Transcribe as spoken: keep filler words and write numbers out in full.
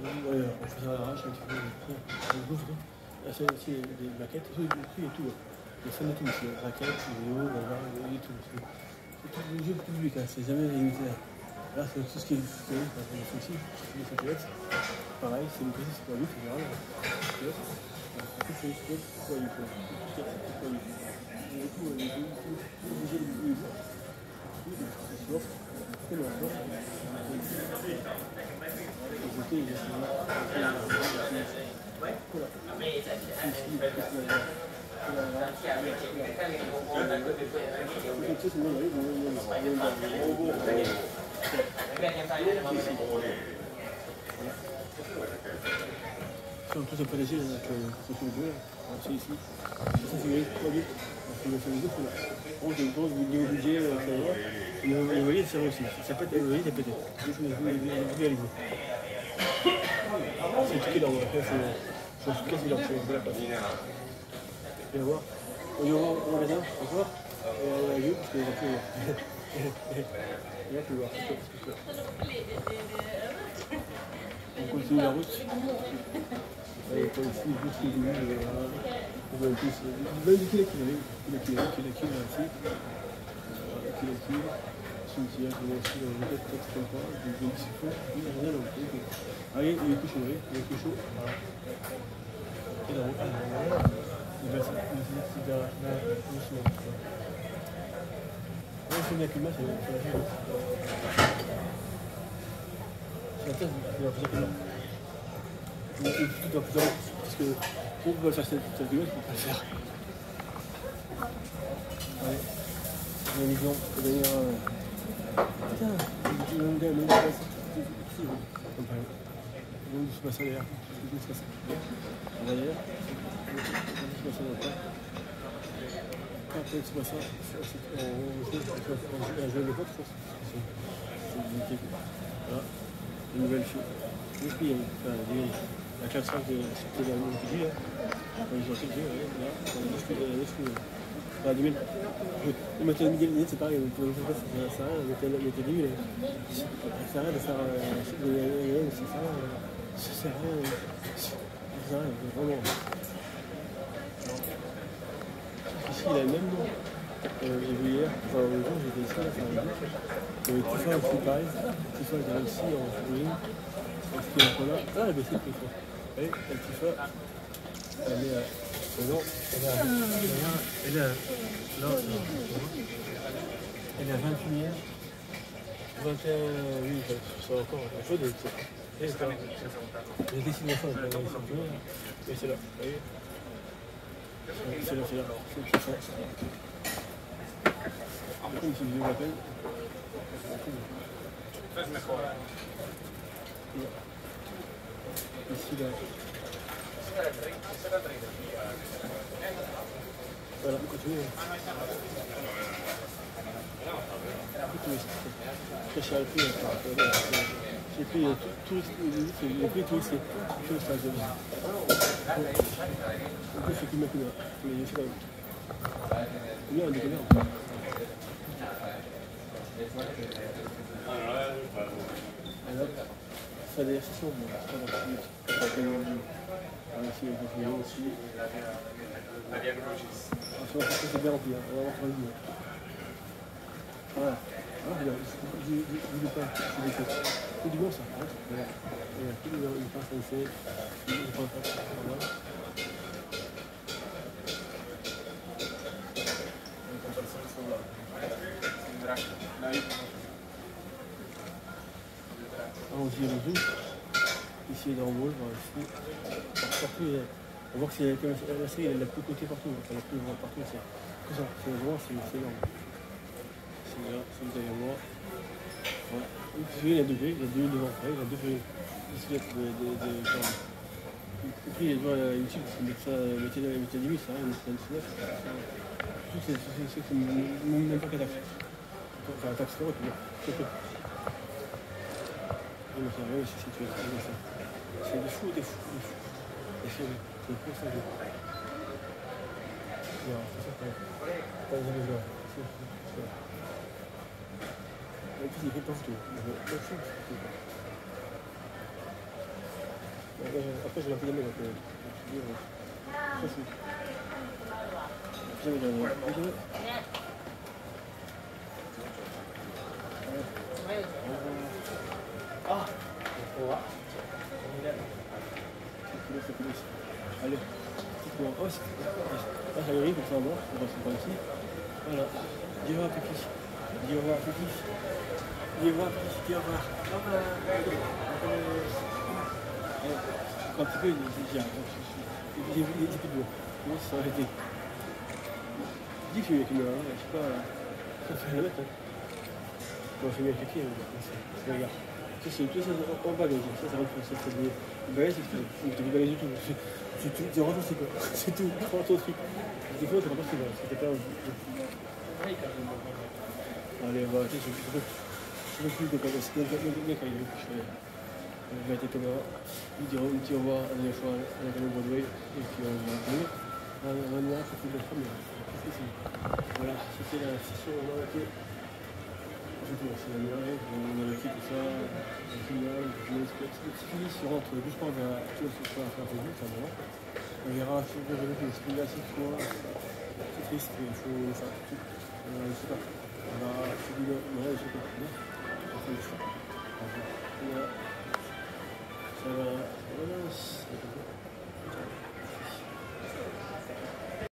Ouais, on fait ça à l'arrache, un petit peu, on bouffe tout. Là, c'est aussi des maquettes, tout, le prix et tout. Les fans de tout, c'est raquettes, vidéo, voilà, et tout. C'est tout le jeu public, hein, c'est jamais limité. Là, c'est tout ce qui est disponible, par exemple, les soucis, les photos. Pareil, c'est une petite, c'est pas lui, c'est général. Après, c'est juste pourquoi il faut. Pourquoi il faut. Et du coup, les deux, les deux, les deux, c'est sûr. C'est le rapport. Tout ça protégé avec ce que je veux, c'est ici. Ça c'est gagné trois buts. Parce que le fameux groupe, on a une grosse vidéo budget, et vous voyez, c'est aussi. Ça pète, vous voyez, ça pète. Je vais réaliser. C'est tout qui est là, après, il faut se casser leur chose de la passe. Et voir. On y va au magasin, encore. Et on a vu, parce que j'ai plus. Et là, tu vois. On continue la route. Et pour ici, juste le début, on voit plus. Même du kilo kilo, kilo kilo, kilo kilo ici. Kilo kilo. Cimetière, on a aussi le répète texte comme ça, du jeu d'ici fond, il n'y a rien dans le truc. Allez, il est tout chaud, il est tout chaud. Voilà. Et là, il va se faire là, doucement. Là, c'est bien que le match, c'est la chose. C'est la tête, c'est la plus que là. Il doit plus en parce que on peut faire cette vidéo, on peut pas le faire. Allez, une vision, d'ailleurs. Putain, le gars, le gars, c'est ici, comme par exemple. Donc, je passe à l'air, je passe à l'air. On va d'ailleurs, je passe à l'air. Après, tu vois ça, on a joué le pote, je pense. C'est une équipe. Voilà, une nouvelle chose. Et puis, la classe de c'était la même vie, là. Quand ils ont fait le jeu, là, on a discuté de la neuf. Enfin, deux mille. On mettait une minute, c'est pareil, pour les fois, ça sert à rien, on mettait dix mille. Ça sert à rien de faire. Ça sert à rien. Ça sert à rien. Ça sert à rien, vraiment. Ici, il a le même nom. Euh, j'ai vu hier, enfin, le jour, j'étais ici, là, faire un bout. Il y avait Tifa aussi, pareil. Tifa était là aussi, en figurine. Parce qu'il y a un là. Ah, elle baissait plus fort. Vous voyez, la Tifa, elle est à. Non, elle est à. Elle est à. Là, elle est à vingt et un. vingt et un, oui, c'est encore un peu de. Les destinations, elles sont un peu. Et c'est là, vous voyez. C'est là, c'est là. C'est ça. Comme si je m'appelle. Ici, là. Voilà, continuez. Très cher le prix. J'ai pris tout le prix touristique. Tout le stade de vie. En plus, c'est qui m'a coulé. Mais je sais pas. Combien on déconne? Alors, ça des sessions, bon, ça va plus. Ça va plus loin. Ici, il y a aussi. C'est bien rempli, on va avoir trois jours. Voilà. Ah, je ne dis pas, c'est des choses. C'est du bon ça. Voilà. Et tout le monde passe à essayer. Je ne pense pas. Voilà. Alors, on le zoom. Ici, il est en vol, ici. Partout, on voit que c'est la série, elle est la plus cotée partout. Enfin, la plus grande partout, c'est que ça. C'est vraiment, c'est énorme. C'est là, c'est vous allez voir. Voilà. Il y a deux vues, il y a deux devant. Il y a deux vues. Ici, il y a des gens. Et puis, il y a deux à YouTube, parce que mettre ça, mettez dix mille, ça rien, mettez vingt-neuf. Tout, c'est même pas qu'à taxe. Enfin, un taxe, c'est vrai, c'est peu. Non, c'est vrai, c'est situé. C'est des fous, des fous, des fous. Et c'est pour ça que. Non, c'est ça que. Pas les gens. C'est ça. Et puis, il est partout. Il est partout. euh, après, j'ai un peu d'aimé, donc, euh, je veux dire, euh, ça, c'est. Jamais dans le. Ah! On va. C'est cool, allez, petite cour. Oh, c'est. Là, ça arrive, comme ça, bon, on va se prendre ici. Voilà. Dis au revoir, Pipi. Dis au revoir, Pipi. Dis au revoir, Pipi. Dis au revoir. Au revoir. Quand tu peux, j'ai j'ai plus de mots. Comment ça aurait été? Dis que je suis avec une caméra, je sais pas. Ça fait la mettre, hein. On va filmer avec les pieds, regarde. Ça, c'est tout ça en bas, ça, ça rentre, ça fait des bagages, c'est des bagages du tout. C'est tout, c'est rentré, c'est quoi? C'est tout, prends ton truc. Des fois, c'est rentré, c'est quoi? C'était pas. Allez, on va, tu sais, je ne veux plus de bagages. C'est le mec, il veut que je fais. On va mettre les caméras, il dira un petit au revoir la dernière fois à la caméra Broadway, et puis on va venir. On va venir, ça fait de la première. Voilà, c'était la session, on va arrêter. C'est tout, c'est la nuage, on a fait tout ça, le final, le petit fini se rentre doucement vers tout ce soir à faire des vues, ça va. On verra si on peut revenir ce qu'il y a cette fois. C'est triste, il faut faire tout. Je ne sais pas. On va, c'est du long, je ne sais pas.